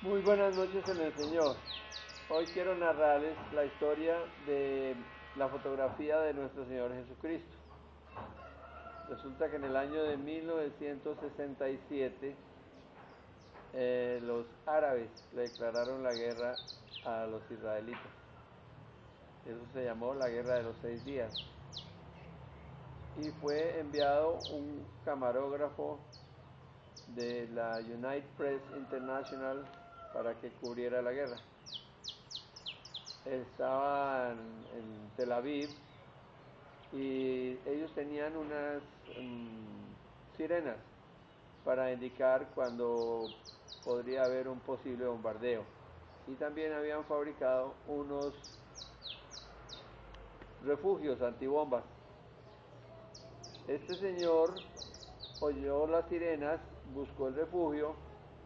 Muy buenas noches en el Señor. Hoy quiero narrarles la historia de la fotografía de nuestro Señor Jesucristo. Resulta que en el año de 1967 los árabes le declararon la guerra a los israelitas. Eso se llamó la Guerra de los 6 días. Y fue enviado un camarógrafo de la United Press International para que cubriera la guerra. Estaban en Tel Aviv y ellos tenían unas sirenas para indicar cuando podría haber un posible bombardeo. Y también habían fabricado unos refugios antibombas. Este señor oyó las sirenas, buscó el refugio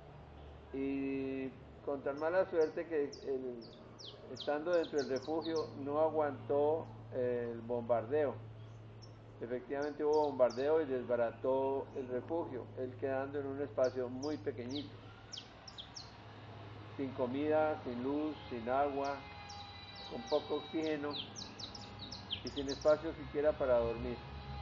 y con tan mala suerte que estando dentro del refugio no aguantó el bombardeo. Efectivamente hubo bombardeo y desbarató el refugio, él quedando en un espacio muy pequeñito, sin comida, sin luz, sin agua, con poco oxígeno y sin espacio siquiera para dormir.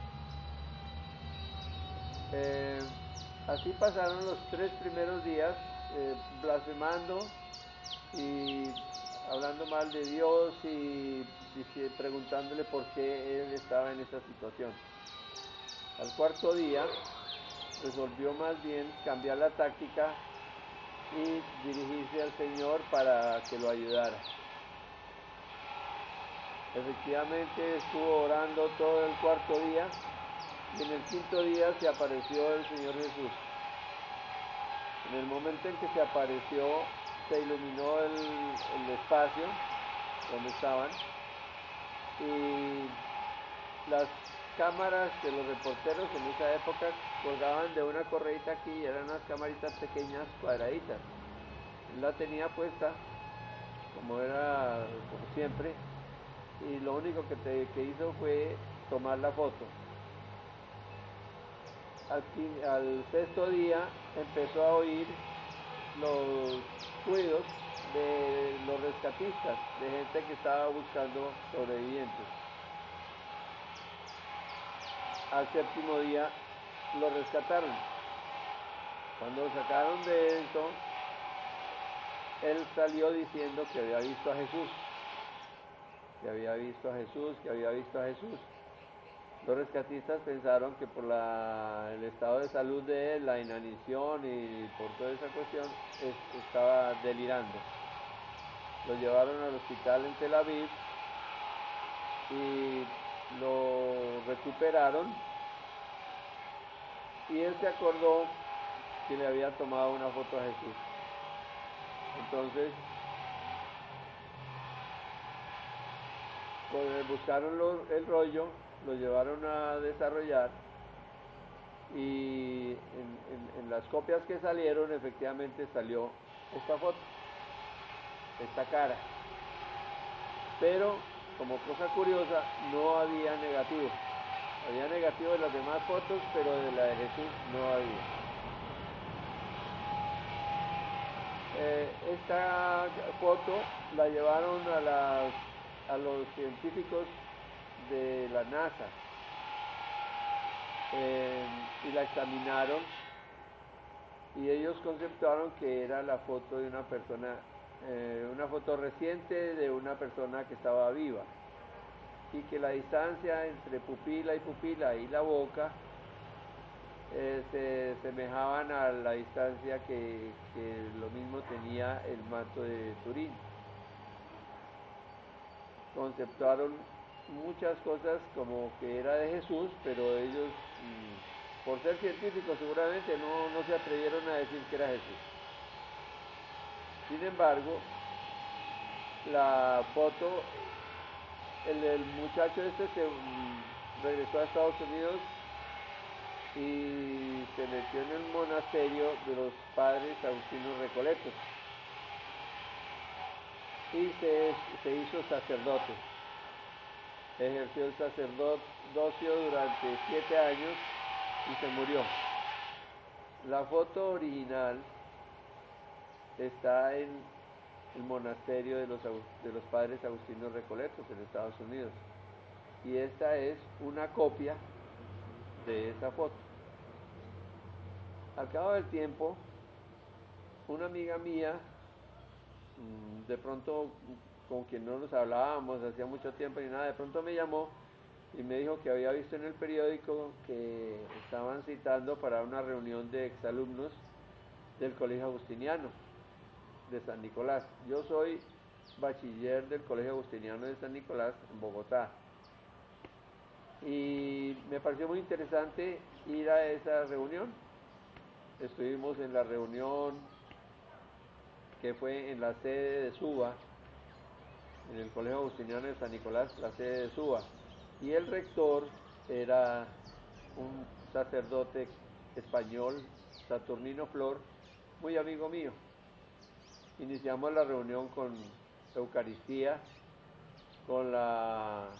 Así pasaron los 3 primeros días blasfemando y hablando mal de Dios y preguntándole por qué él estaba en esa situación. Al cuarto día resolvió más bien cambiar la táctica y dirigirse al Señor para que lo ayudara. Efectivamente estuvo orando todo el cuarto día y en el quinto día se apareció el Señor Jesús. En el momento en que se apareció, se iluminó el espacio donde estaban y las cámaras de los reporteros en esa época colgaban de una correita aquí y eran unas camaritas pequeñas cuadraditas. Él la tenía puesta como siempre y lo único que hizo fue tomar la foto. Al sexto día empezó a oír los ruidos de los rescatistas, de gente que estaba buscando sobrevivientes. Al séptimo día lo rescataron. Cuando lo sacaron de eso, él salió diciendo que había visto a Jesús, que había visto a Jesús, que había visto a Jesús. Los rescatistas pensaron que por el estado de salud de él, la inanición y por toda esa cuestión, estaba delirando. Lo llevaron al hospital en Tel Aviv y lo recuperaron y él se acordó que le había tomado una foto a Jesús. Entonces buscaron el rollo, lo llevaron a desarrollar y en las copias que salieron efectivamente salió esta foto, esta cara, pero como cosa curiosa no había negativo. Había negativo de las demás fotos, pero de la de Jesús no había. Esta foto la llevaron a los científicos de la NASA y la examinaron y ellos conceptuaron que era la foto de una persona, una foto reciente de una persona que estaba viva y que la distancia entre pupila y pupila y la boca se semejaban a la distancia que lo mismo tenía el manto de Turín. Conceptuaron muchas cosas como que era de Jesús, pero ellos, por ser científicos seguramente no se atrevieron a decir que era Jesús. Sin embargo, la foto, el muchacho se regresó a Estados Unidos y se metió en el monasterio de los padres agustinos recoletos y se hizo sacerdote. Ejerció el sacerdocio durante 7 años y se murió. La foto original está en el monasterio de los padres agustinos recoletos en Estados Unidos. Y esta es una copia de esa foto. Al cabo del tiempo, una amiga mía, de pronto con quien no nos hablábamos hacía mucho tiempo ni nada, de pronto me llamó y me dijo que había visto en el periódico que estaban citando para una reunión de exalumnos del Colegio Agustiniano de San Nicolás. Yo soy bachiller del Colegio Agustiniano de San Nicolás en Bogotá. Y me pareció muy interesante ir a esa reunión. Estuvimos en la reunión que fue en la sede de Suba, en el Colegio Agustiniano de San Nicolás, la sede de Suba. Y el rector era un sacerdote español, Saturnino Flor, muy amigo mío. Iniciamos la reunión con Eucaristía, con la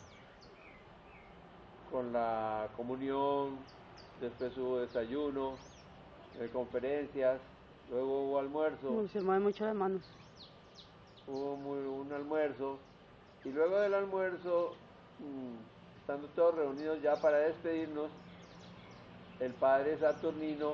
comunión, después hubo desayuno, conferencias, luego hubo almuerzo. Se mueven mucho las manos. Hubo un almuerzo, y luego del almuerzo, estando todos reunidos ya para despedirnos, el padre Saturnino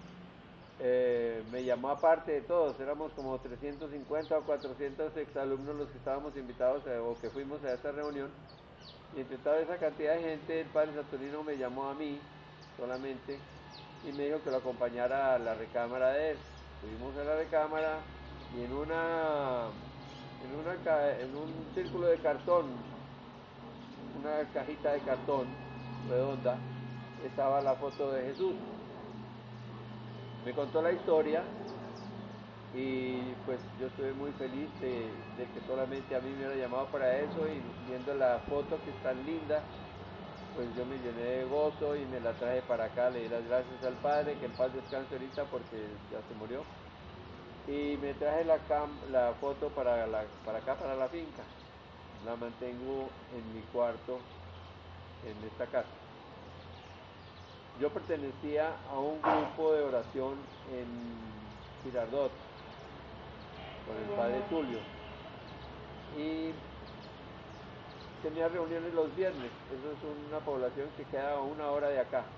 me llamó aparte de todos. Éramos como 350 o 400 exalumnos los que estábamos invitados o que fuimos a esa reunión, y entre toda esa cantidad de gente el padre Saturnino me llamó a mí solamente y me dijo que lo acompañara a la recámara de él. Fuimos a la recámara y en un círculo de cartón, una cajita de cartón redonda, estaba la foto de Jesús. Me contó la historia y pues yo estuve muy feliz de que solamente a mí me hubiera llamado para eso, y viendo la foto que es tan linda, pues yo me llené de gozo y me la traje para acá. Le di las gracias al Padre, que en paz descanse ahorita porque ya se murió, y me traje la foto para acá, para la finca. La mantengo en mi cuarto en esta casa. Yo pertenecía a un grupo de oración en Girardot con el padre Tulio, y tenía reuniones los viernes. Eso es una población que queda a 1 hora de acá.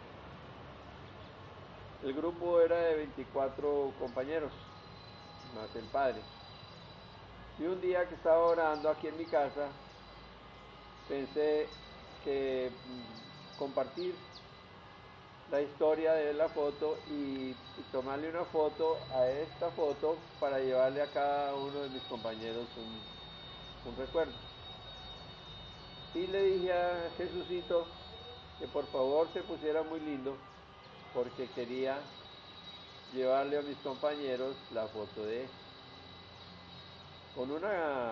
El grupo era de 24 compañeros más el padre. Y un día que estaba orando aquí en mi casa, pensé que compartir la historia de la foto y tomarle una foto a esta foto para llevarle a cada uno de mis compañeros un recuerdo. Y le dije a Jesucito que por favor se pusiera muy lindo, porque quería llevarle a mis compañeros la foto de él. Con un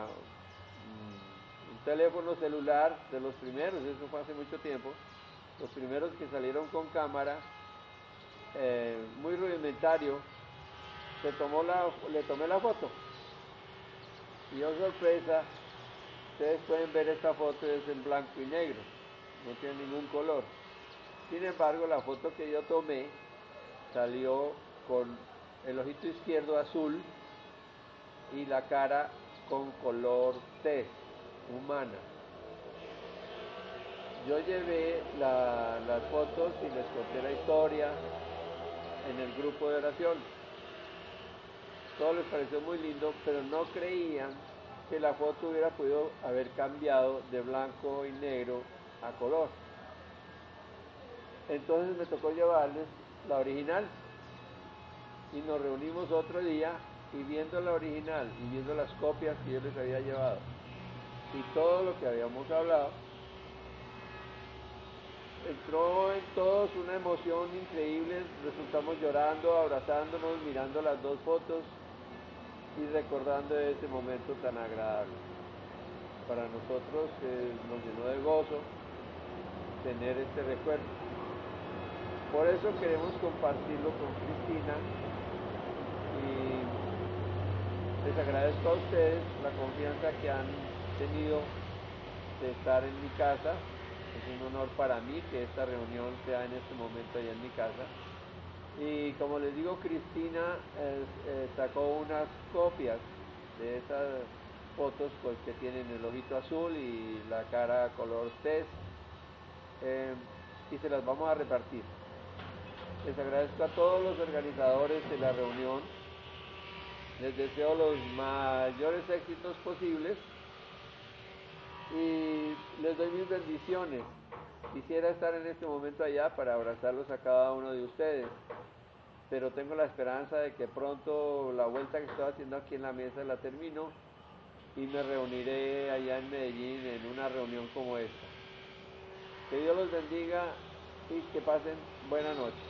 teléfono celular de los primeros, eso fue hace mucho tiempo, los primeros que salieron con cámara, muy rudimentario, le tomé la foto. Y oh sorpresa, ustedes pueden ver esta foto, es en blanco y negro, no tiene ningún color. Sin embargo, la foto que yo tomé salió con el ojito izquierdo azul y la cara con color tez humana. Yo llevé las fotos y les conté la historia en el grupo de oración. Todo les pareció muy lindo, pero no creían que la foto hubiera podido haber cambiado de blanco y negro a color. Entonces me tocó llevarles la original, y nos reunimos otro día, y viendo la original y viendo las copias que yo les había llevado y todo lo que habíamos hablado, entró en todos una emoción increíble. Resultamos llorando, abrazándonos, mirando las dos fotos y recordando ese momento tan agradable. Para nosotros nos llenó de gozo tener este recuerdo. Por eso queremos compartirlo con Cristina, y les agradezco a ustedes la confianza que han tenido de estar en mi casa. Es un honor para mí que esta reunión sea en este momento allá en mi casa. Y como les digo, Cristina sacó unas copias de esas fotos pues que tienen el ojito azul y la cara color tez, y se las vamos a repartir. Les agradezco a todos los organizadores de la reunión, les deseo los mayores éxitos posibles y les doy mis bendiciones. Quisiera estar en este momento allá para abrazarlos a cada uno de ustedes, pero tengo la esperanza de que pronto la vuelta que estoy haciendo aquí en la mesa la termino y me reuniré allá en Medellín en una reunión como esta. Que Dios los bendiga y que pasen buena noche.